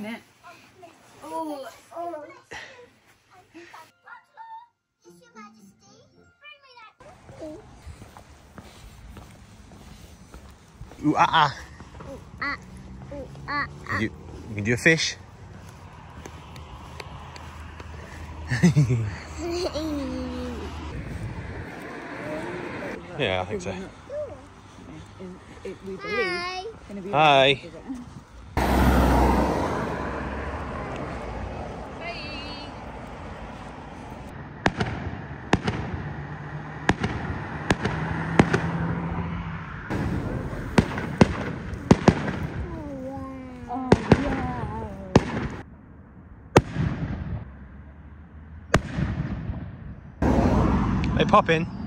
isn't it? Oh. Ooh, ah, ah. You can do a fish. Yeah, I think so. We believe gonna be Hi. They pop in.